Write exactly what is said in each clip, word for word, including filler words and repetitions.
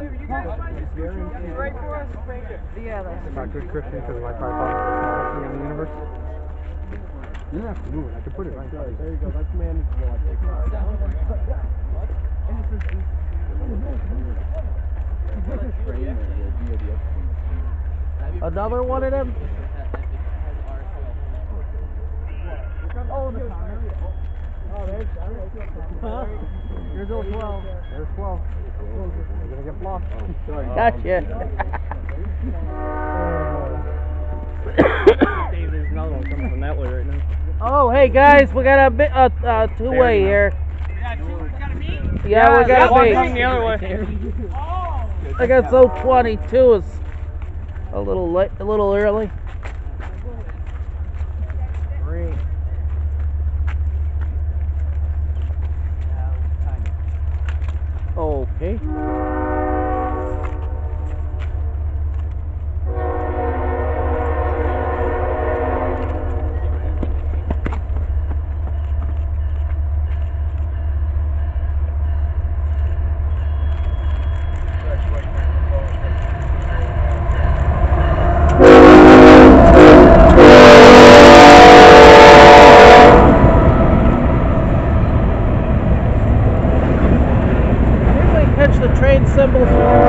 Right for us? Yeah, that's If I could, Christian, because my car thought it was the smallest thing in the universe. You don't have to move it. I can put it right there. There you go. That's manageable. I think. another one of them. Oh, the Oh, there's, huh? There's oh twelve. There's twelve. You're gonna get blocked. Oh, sorry. Gotcha. Dave, there's another one coming from that way right now. Oh, hey guys, we got a bit uh, uh, two-way here. We got two. We got a meet. Yeah, we got a one bait. coming the other way. Oh. I got so twenty-two is a little late, a little early. Great. Okay. Catch the train symbols.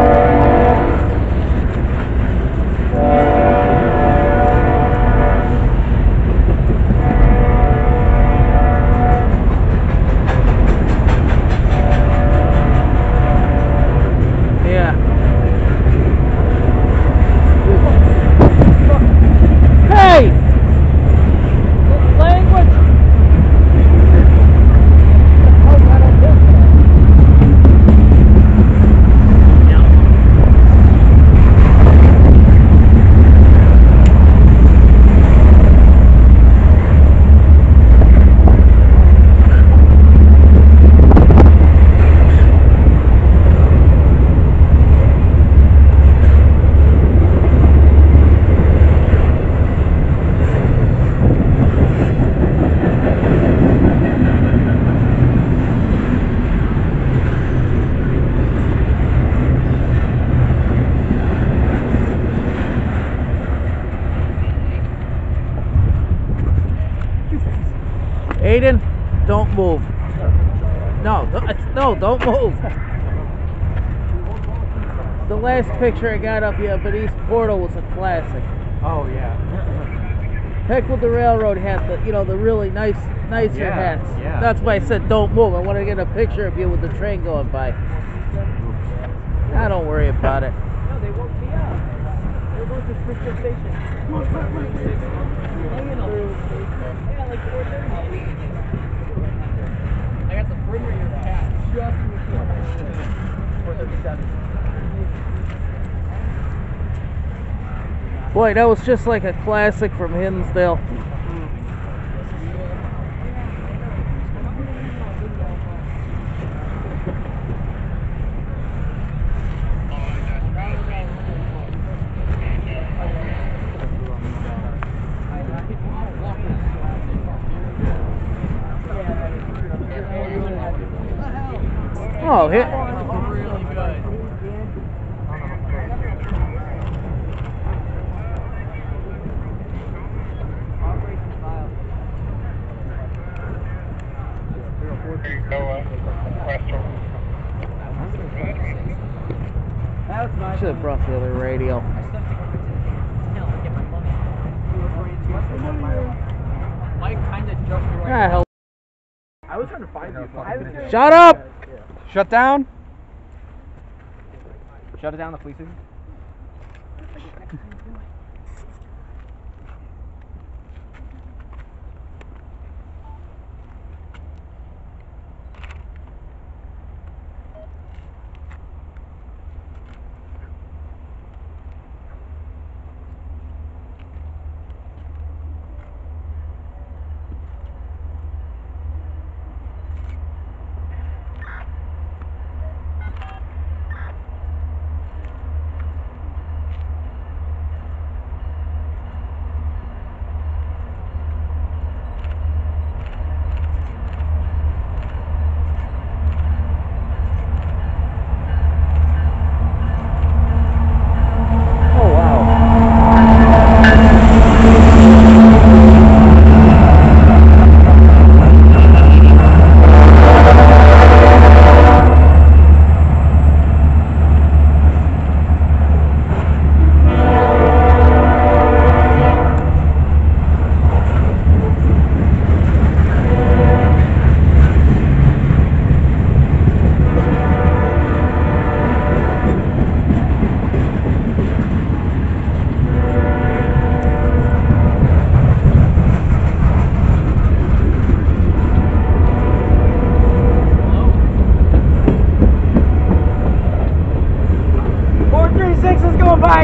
Yeah. Hey! Language! Aiden, don't move. No, don't- no, don't move. The last picture I got of you up at East Portal was a classic. Oh yeah. Heck with the railroad hat, the you know the really nice, nicer Yeah, hats. yeah. That's why I said don't move. I want to get a picture of you with the train going by. Ah, don't worry about it. No, they woke me up. They're going to Springfield Station. Yeah, like four thirty. I got the perimeter of your hat just before four thirty-seven. Boy, that was just like a classic from Hinsdale. Oh, hit. Really good. Should have brought the other radio. Mike kind of jumped right. Ah, hell. I was trying to find you. Shut up! Shut down. Shut it down, the police.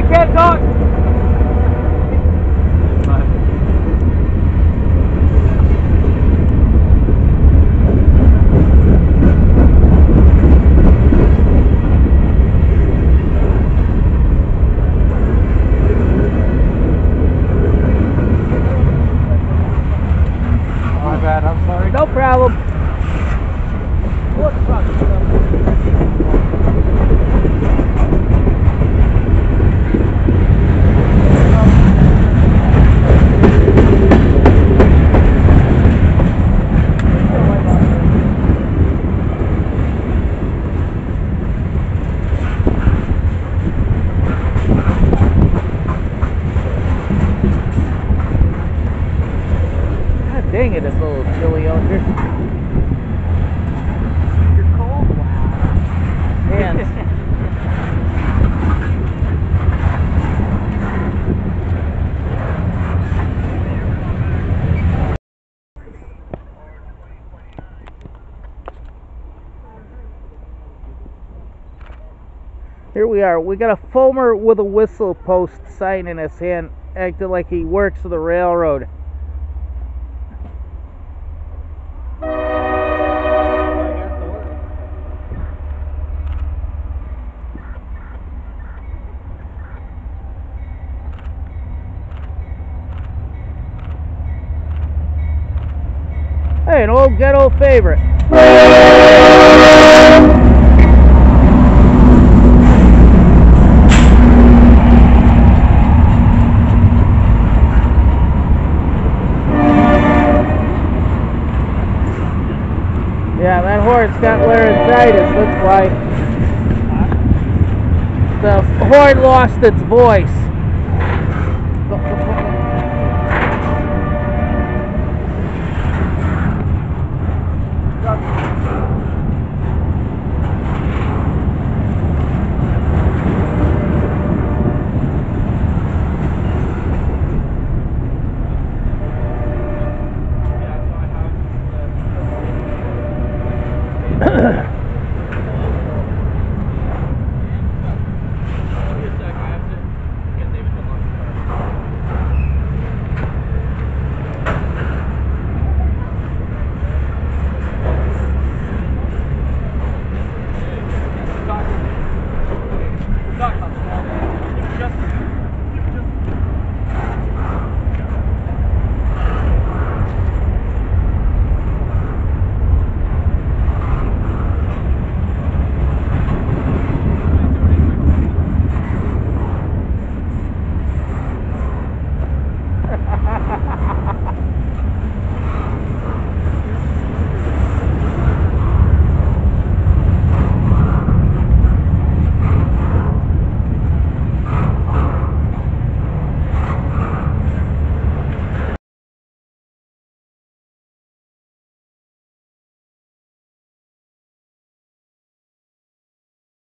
can't talk. My bad, I'm sorry. No problem. What truck? God dang it, it's a little chilly out here. You're cold? Wow. Hands. Here we are. We got a foamer with a whistle post sign in his hand, acting like he works for the railroad. Hey, an old ghetto favorite. Yeah, that horn's got laryngitis, that's why. The horn lost its voice.